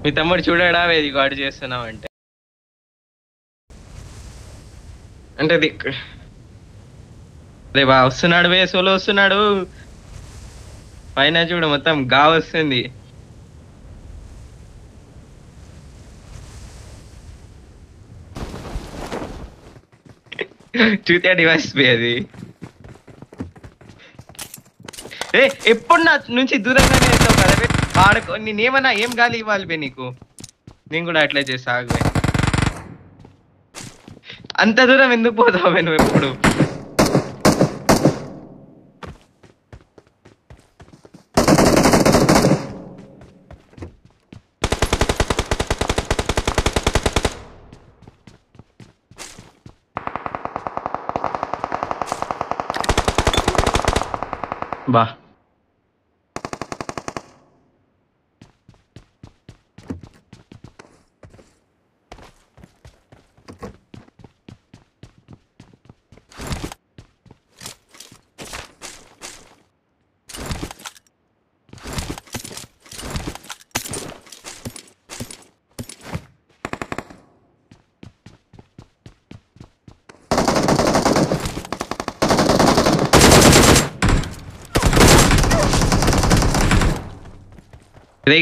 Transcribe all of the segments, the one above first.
మీ తమ్ముడు చూడడా వేది గాడు చేస్తున్నావు అంటే అంటే అదే బా వస్తున్నాడు సోలో వస్తున్నాడు పైన చూడు మొత్తం గా వస్తుంది చూతే డివైస్ బే అది ఎప్పుడు నా నుంచి దూరంగానే వెళ్తావు కదా ఆడకో నేనేమన్నా ఏం గాలి ఇవ్వాలి బే నీకు నేను కూడా అట్లా చేస్తా ఆగు అంత దూరం ఎందుకు పోతావు నువ్వు ఎప్పుడు బా రే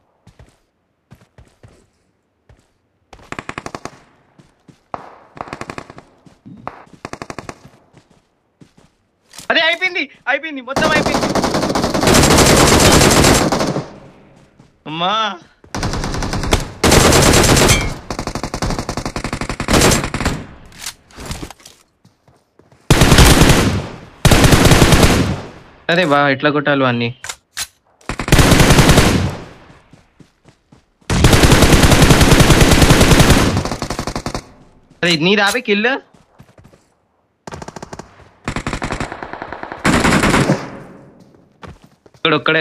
అదే అయిపోయింది మొత్తం అయిపోయింది అమ్మా అరే బా ఎట్లా కొట్టాలి అన్ని అరే నీ రాబే కిల్ ఒక్కడే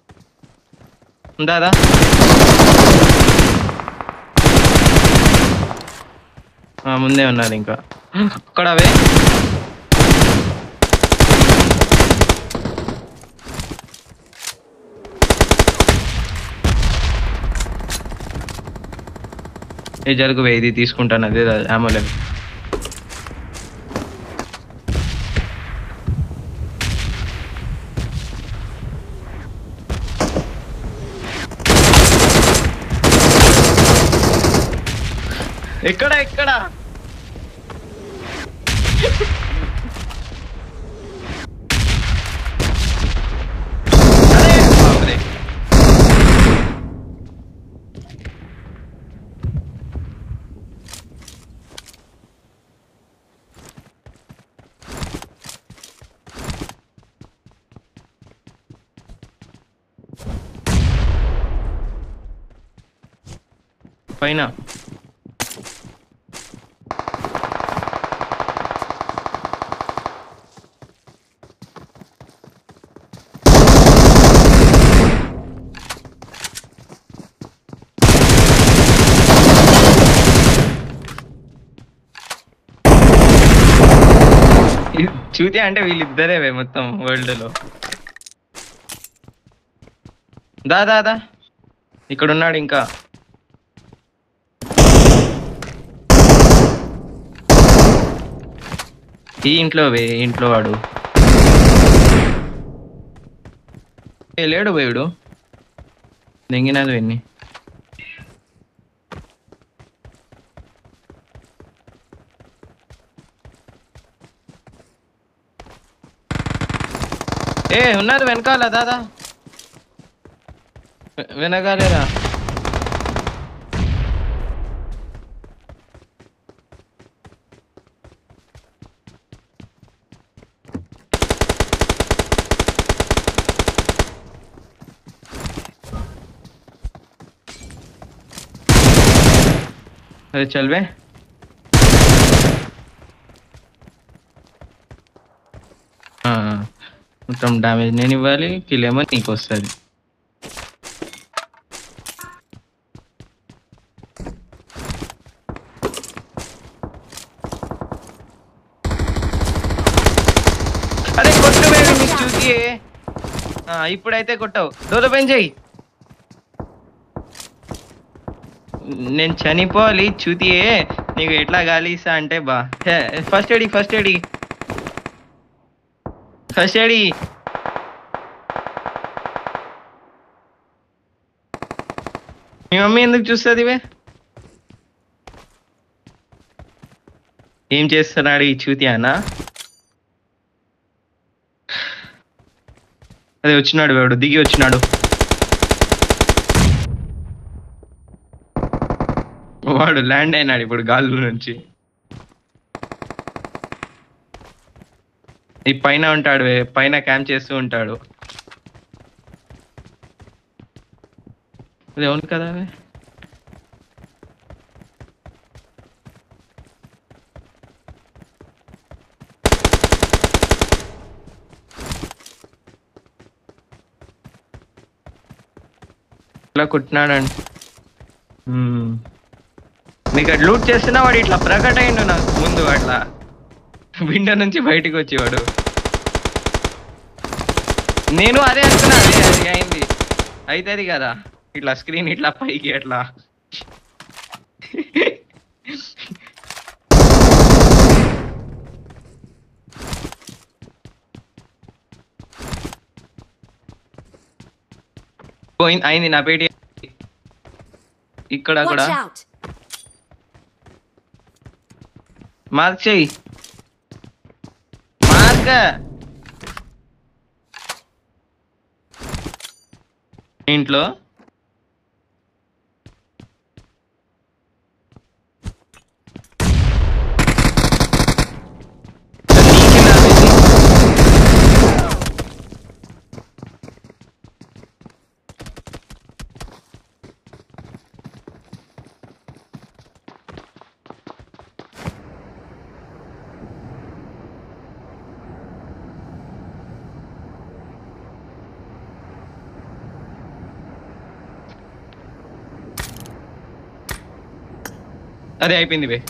ఉందా ముందే ఉన్నారు ఇంకా అక్కడ అవే జరుగు ఇది తీసుకుంటాను అదే ఆమోలేదు ఎక్కడ పైన చూతే అంటే వీళ్ళిద్దరేవే మొత్తం వరల్డ్ లో దా ఇక్కడ ఉన్నాడు ఇంకా ఈ ఇంట్లో వాడు లేడు వేయుడు దెంగినాదు ఎన్ని ఉన్నారు వెనకాల దాదా వెనకాలేదా अरे चल बे మొత్తం డ్యామేజ్ నేను ఇవ్వాలి కిల్ ఏమో నీకు వస్తుంది అరే కొట్టు వేడు నీకు చూసి ఇప్పుడైతే కొట్టావు డోలో పెంచేయి నేను చనిపోవాలి చూతియే నీకు ఎట్లా గాలి ఇస్తా అంటే బా ఫస్ట్ ఎడి ఫస్ట్ ఎడి ఫస్ట్ ఎడి మీ మమ్మీ ఎందుకు చూస్తుంది ఇవే ఏం చేస్తున్నాడు ఈ చూతి అన్న అదే వచ్చినాడు వాడు దిగి వచ్చినాడు వాడు ల్యాండ్ అయినాడు ఇప్పుడు గాల్లో నుంచి ఈ పైన ఉంటాడు పైన క్యాంప్ చేస్తూ ఉంటాడు అది అవును కదా ఇట్లా కుట్టినాడండి నీకు అట్లా లూట్ చేస్తున్నా వాడు ఇట్లా ప్రకట అయిండు నాకు ముందు అట్లా విండో నుంచి బయటికి వచ్చేవాడు నేను అదే అనుకున్నా అది అయింది అవుతుంది కదా ఇట్లా స్క్రీన్ ఇట్లా పైకి అట్లా పోయింది అయింది నా పేటి ఇక్కడ కూడా మార్క్ చెయ్యి మార్క్ ఇంట్లో అదే అయిపోయింది బే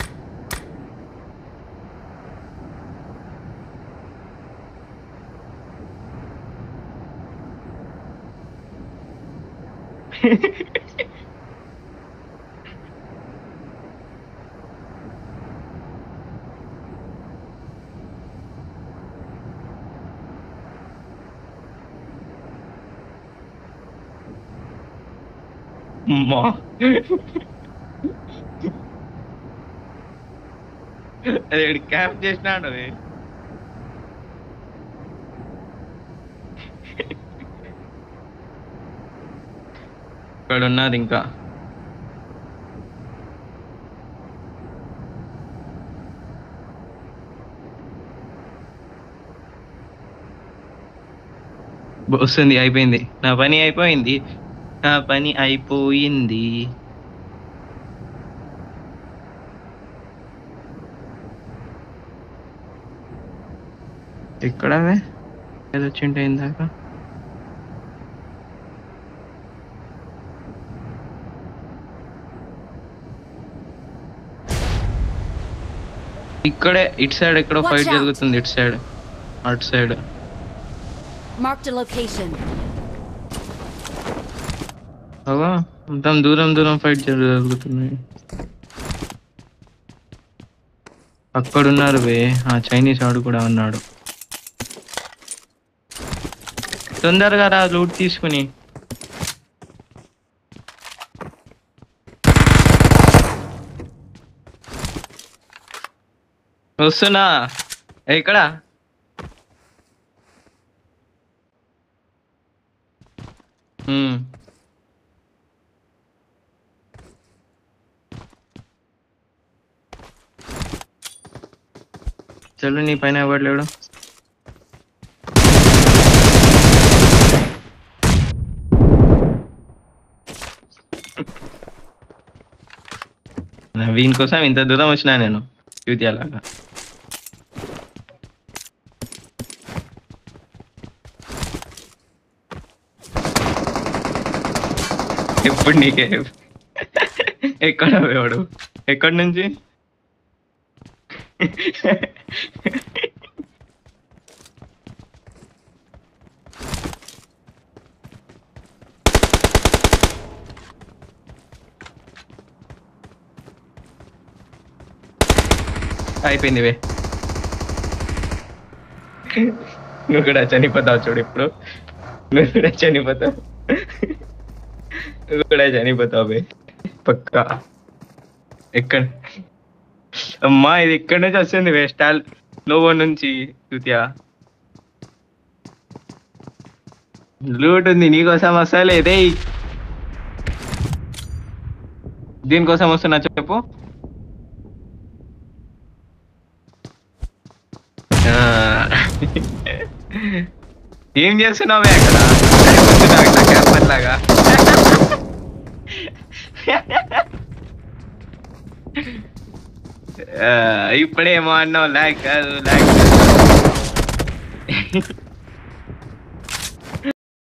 అమ్మా అదే క్యాంప్ చేసినాడు ఇక్కడ ఉన్నది ఇంకా వస్తుంది అయిపోయింది నా పని అయిపోయింది నా పని అయిపోయింది ఇక్కడవే ఏదో వచ్చింటే ఇందాక ఇక్కడే ఇటు సైడ్ ఎక్కడో ఫైట్ జరుగుతుంది ఇటు సైడ్ అటు సైడ్ Marked a location. అవా మొత్తం దూరం దూరం ఫైట్ జరుగుతున్నాయి అక్కడున్నారు వే ఆ చైనీస్ వాడు కూడా ఉన్నాడు తొందరగా రా లూట్ తీసుకుని వస్తున్నా ఎక్కడ చలు నీ పైన ఎవడలేడు వీని కోసం ఇంత దూరం వచ్చినా నేను యూతియాలాగా ఎప్పుడు నీకే ఎక్కడ వాడు ఎక్కడి నుంచి అయిపోయింది వే. నువ్వు కూడా చనిపోతావు చూడు ఇప్పుడు. నువ్వు కూడా చనిపోతావు. నువ్వు కూడా చనిపోతావు బే పక్కా. ఎక్కడ అమ్మా ఇది ఎక్కడి నుంచి వస్తుంది వే? స్టాల్ నోవో నుంచి చూత్యా. లూట్ ఉంది నీకోసం వస్తలేదే. దీనికోసం వస్తున్నా చెప్పు. ఏం చేస్తున్నావే అక్కడ? అట్లా క్యాంపర్ లాగా. ఇప్పుడేమో అన్నావు లాగ్ కాదు లాగ్.